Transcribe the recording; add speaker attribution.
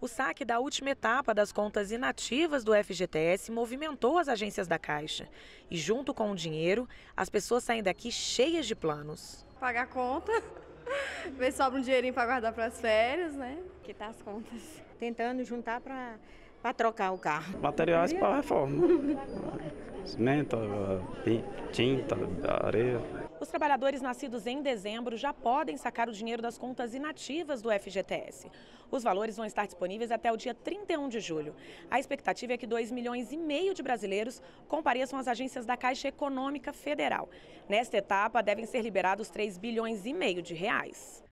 Speaker 1: O saque da última etapa das contas inativas do FGTS movimentou as agências da Caixa. E junto com o dinheiro, as pessoas saem daqui cheias de planos.
Speaker 2: Pagar a conta, ver se sobra um dinheirinho para guardar para as férias, né? Quitar as contas.
Speaker 3: Tentando juntar para trocar o carro.
Speaker 4: Materiais para reforma. Cimento, tinta, areia.
Speaker 1: Os trabalhadores nascidos em dezembro já podem sacar o dinheiro das contas inativas do FGTS. Os valores vão estar disponíveis até o dia 31 de julho. A expectativa é que 2,5 milhões de brasileiros compareçam às agências da Caixa Econômica Federal. Nesta etapa, devem ser liberados 3,5 bilhões de reais.